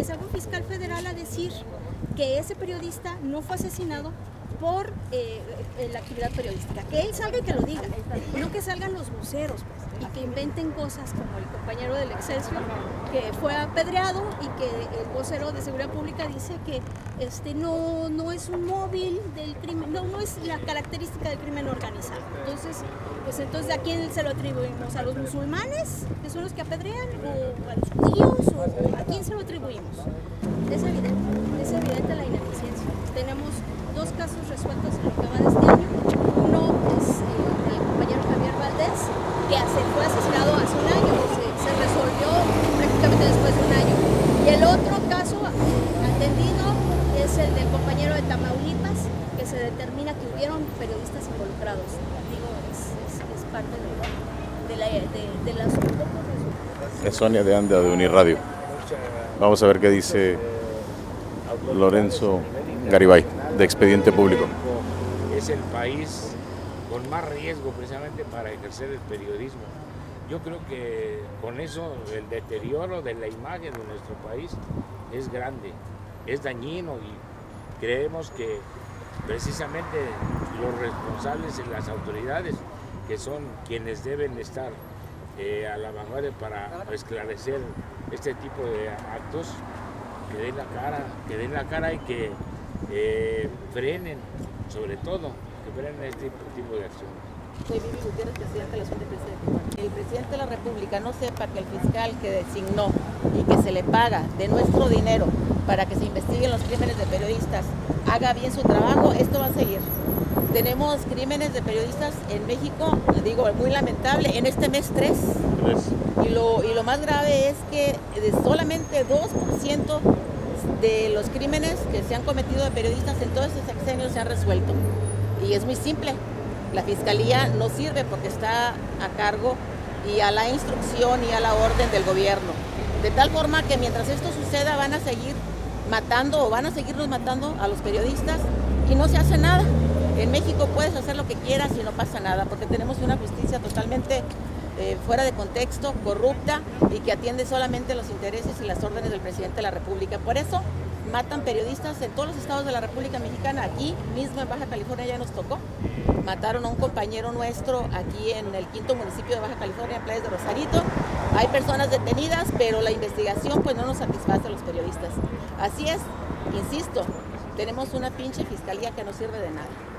que salga un fiscal federal a decir que ese periodista no fue asesinado por la actividad periodística, que él salga y que lo diga, no que salgan los voceros y que inventen cosas como el compañero del Excelsior que fue apedreado y que el vocero de Seguridad Pública dice que no es un móvil del crimen, no es la característica del crimen organizado. Entonces ¿a quién se lo atribuimos? ¿A los musulmanes, que son los que apedrean, o a los judíos, o a quién se lo atribuimos? Es evidente la ineficiencia. Tenemos 2 casos resueltos en lo que va de este año. Uno es el compañero Javier Valdés, que fue asesinado hace un año, se resolvió prácticamente después de un año. Y el otro caso atendido es el del compañero de Tamaulipas, que se determina que hubieron periodistas involucrados. Digo, es parte de las pocos resultados. Es Sonia de Anda de Uniradio. Vamos a ver qué dice Lorenzo Garibay, de Expediente Público. Es el país con más riesgo precisamente para ejercer el periodismo. Yo creo que con eso el deterioro de la imagen de nuestro país es grande, es dañino, y creemos que precisamente los responsables y las autoridades, que son quienes deben estar a la vanguardia para esclarecer este tipo de actos, que den la cara y que frenen, sobre todo, que frenen este tipo de acciones. Soy Vivi Gutiérrez, presidente de la Junta de Presidentes. El presidente de la República no sepa que el fiscal que designó y que se le paga de nuestro dinero para que se investiguen los crímenes de periodistas haga bien su trabajo, esto va a seguir. Tenemos crímenes de periodistas en México, digo, muy lamentable, en este mes 3. Y lo más grave es que solamente 2% de los crímenes que se han cometido de periodistas en todos estos sexenios se han resuelto. Y es muy simple, la Fiscalía no sirve porque está a cargo y a la instrucción y a la orden del gobierno. De tal forma que mientras esto suceda van a seguir matando o van a seguirnos matando a los periodistas y no se hace nada. En México puedes hacer lo que quieras y no pasa nada porque tenemos una justicia totalmente fuera de contexto, corrupta y que atiende solamente los intereses y las órdenes del presidente de la República. Por eso matan periodistas en todos los estados de la República Mexicana. Aquí mismo en Baja California ya nos tocó. Mataron a un compañero nuestro aquí en el 5º municipio de Baja California, en Playas de Rosarito. Hay personas detenidas, pero la investigación pues no nos satisface a los periodistas. Así es, insisto, tenemos una pinche fiscalía que no sirve de nada.